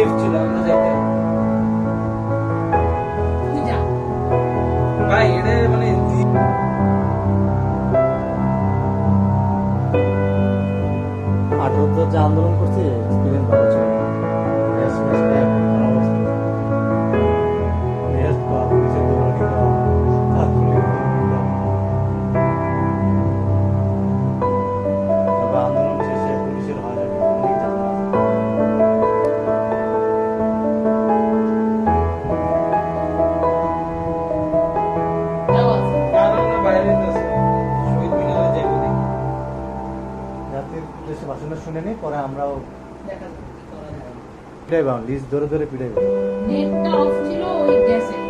Safe ছিল আমরা যাইতে ভাই এটা মানে 18 যে আন্দোলন করছে এক্সপিরিয়েন্স ভালো ছিল। আন্দোলন শেষে পুলিশের হয়রানি অনেক ঝামেলা আছে। জাতির উদ্দেশ্যে ভাষণটা শুনে নিই, পরে আমরাও পিটাইবা লিস্ট ধরে ধরে পিটাইবা। নেটটা অফ ছিল ওই গ্যাসে